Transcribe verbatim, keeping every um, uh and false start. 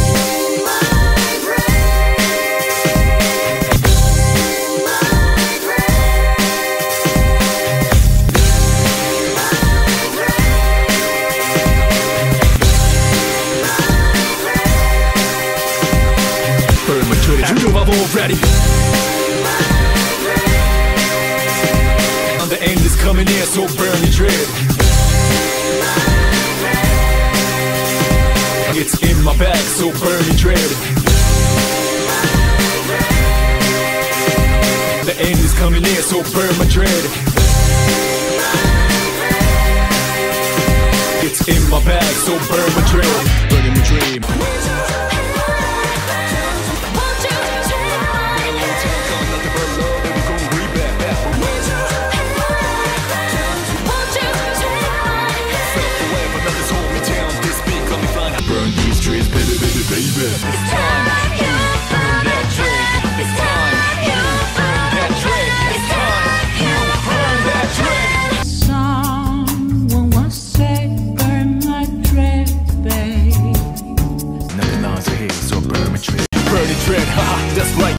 You know I'm already. And the end is coming near, so burn your dread. It's in my bag, so burn your dread. The end is coming near, so burn my dread. It's in my bag, so burn my dread. Burning my dream. Burn these trees, baby, baby, baby. It's time you burn that dread. It's time you burn that dread. It's time you burn that dread. Someone once said, burn my dread, babe. Nothing else here, so burn my dread. Burn the dread, haha, that's right,